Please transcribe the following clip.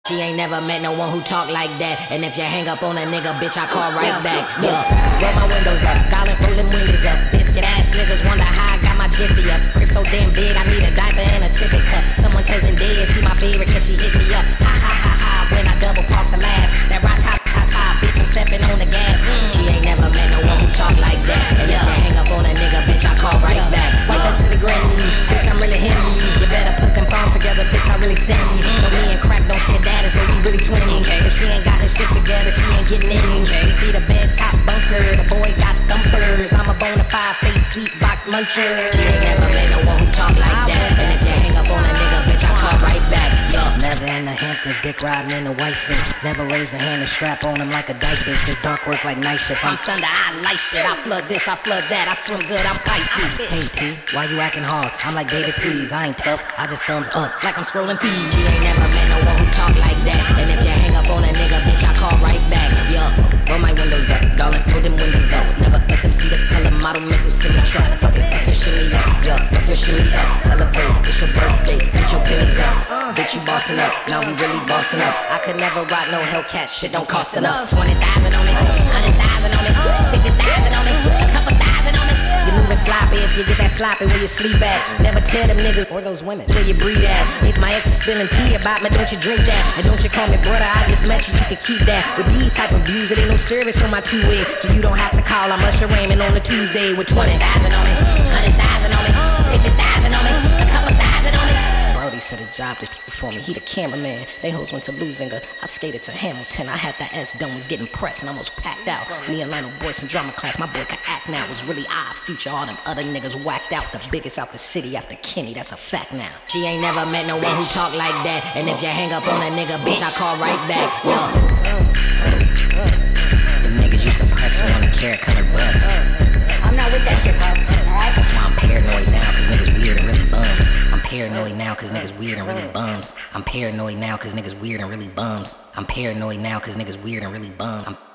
She ain't never met no one who talk like that. And if you hang up on a nigga, bitch, I call right back. Yeah, roll my windows up, dollar rolling windows up. Biscuit ass niggas wonder how I got my jiffy up. Crib so damn big, I need a diaper and a sippy cup. Someone cousin dead, she my favorite cause she hit me up. Ha ha ha ha, when I double park the laugh. That Rah Tah Tah, bitch, I'm stepping on the gas. She ain't never met no one who talk like that. And if you hang up on a nigga, bitch, I call right back. White face to the grin, bitch, I'm really him. You better put them phones together, bitch, I really sin. No, me and crack don't share that, but we really twinning. If she ain't got her shit together, she ain't getting in. You see the bed top bunker, the boy got thumpers. I'm a bona fide face seat box muncher. She ain't never met no one who talk like that. And if you hang up on a nigga, bitch, I call right back. Yo, never in the Hamptons, dick riding in the white fish. Never raise a hand and strap on him like a dyke bitch. Cause dark work like night shift. I'm thunder, I light shit. I flood this, I flood that. I swim good, I'm Pisces. Hey T, why you acting hard? I'm like David, please. I ain't tough, I just thumbs up like I'm scrolling feed. She ain't never met no one who talk like that. And if you hang up on a nigga, bitch, I call right back. Yo, roll my windows up, darling, pull them windows up. Never let them see the color model, make them see me truck. Fuck your shimmy up, yo, fuck your shimmy up. Celebrate, it's your birthday, get your pennies up. Bitch, you bossing up, now we really bossing up. I could never rock no Hellcat, shit don't cost enough. 20,000 on me, 100,000 on me, 50,000 on me, a couple thousand on me. You moving sloppy if you get that sloppy where you sleep at. Never tell them niggas or those women where you breathe at. If my ex is spilling tea about me, don't you drink that. And don't you call me brother, I just met you, you can keep that. With these type of views, it ain't no service on my two-way. So you don't have to call, I'm Usher Raymond on a Tuesday with 20,000 on me, 100,000 on me, 50,000 on me, a couple thousand on me. Brody said a job this for me, he the cameraman. They hoes went to Lusinger, I skated to Hamilton. I had that S done, was getting pressed and almost packed out. Me and Lionel Boyce in drama class, my boy could act now. It was really odd future, all them other niggas whacked out. The biggest out the city after Kenny, that's a fact now. She ain't never met no one who talk like that. And if you hang up on a nigga, bitch, I call right back. Yo, them niggas used to press me on the carrot colored bus. I'm not with that shit, bro. Alright? That's why I'm paranoid now, cause niggas weird and really bums. I'm paranoid now cause niggas weird and really bums. I'm paranoid now cause niggas weird and really bums. I'm paranoid now cause niggas weird and really bums.